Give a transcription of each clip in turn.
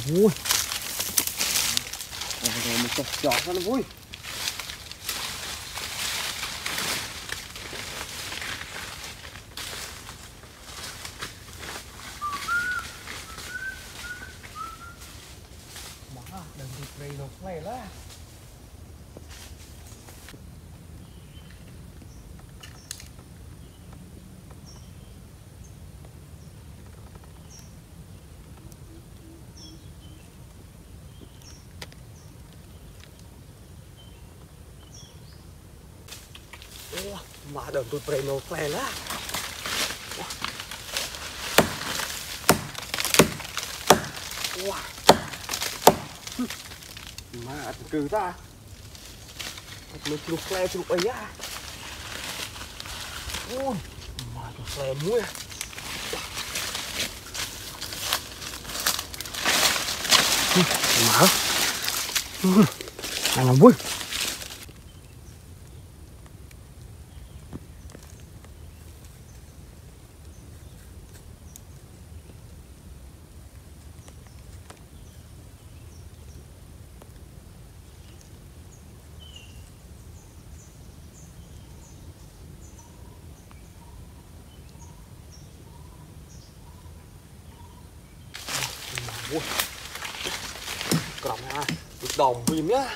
vui rồi mình chọt cho nó vui. Đừng bị rầy lục này lá. Mà đừng tụt rầy lục này lá. Mà cử ra nó chụp le chụp ấy á. Ôi mà chụp le muối mở làm vui. Cầm ha, đồng phim nhá.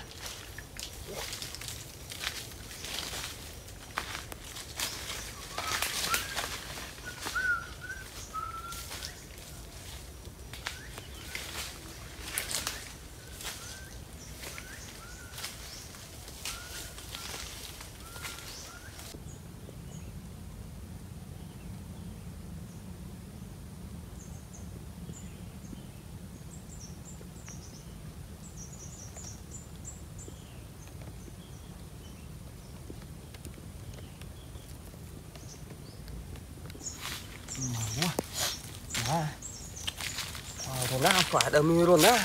Rồi nó phải đâm mi luôn á.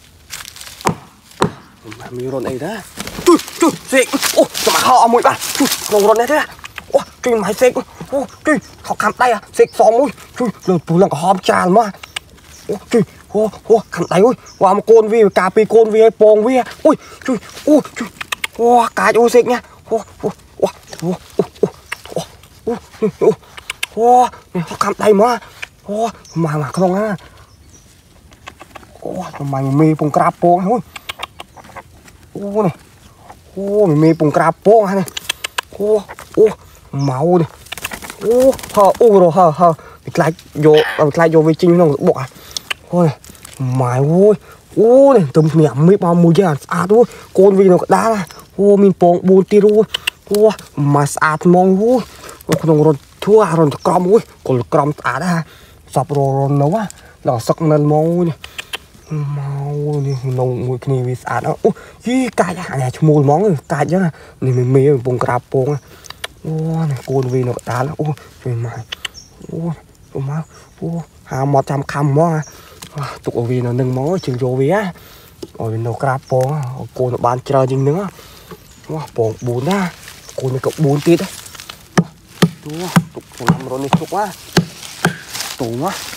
Mà mi luôn ấy đó. Trời trời, ô, mà họ mũi bạn. Trời, luôn đấy thế. Ô, trời mày xịt. Ô, trời, họ cầm tay à, xịt xóm mũi. Trời, lần là có hòm tràn mà. Ô, trời, ô, cầm tay ơi. Qua một con vi, cà pi con vi hay pong vi. Ôi, trời, ô, trời. Ô, cái ô xịt nha. Ô, họ cầm tay mà. Ô, mà không á. Ô, mày mê bông crab pong thôi. Ô này. Ô, mê bông crab pong này. Ô, máu này. Rồi hờ. Lại vô vi chinh nó bọ à. Ôi, mày ơi. Ô này, tầm nhảm mấy bao mùi da sạch thôi. Con vi nó đá là. Ô, mình pong buồn tí rồi. Ô, mà sạch mong ơi. Không rồi thua rồi crom ơi. Còn crom sạch á. Sập rồi nấu á. Là sắc nên mong này. Mau đi nông người kia vì sao đó. Ô, cái này cho mua món rồi, cái chứ là mình mê bông crab pong á. Ô, này con vì nó đá là ô, trời mày. Ô, má. Ô, 100 cam món à. Tụi vì nó nâng món chừng vô vì á. Rồi nó crab pong á, cô nó bán chơi chừng nữa. Wow, pong 4 á. Cô này cậu 4 tít á. Tụi nằm rồi này chục á. Tụi á.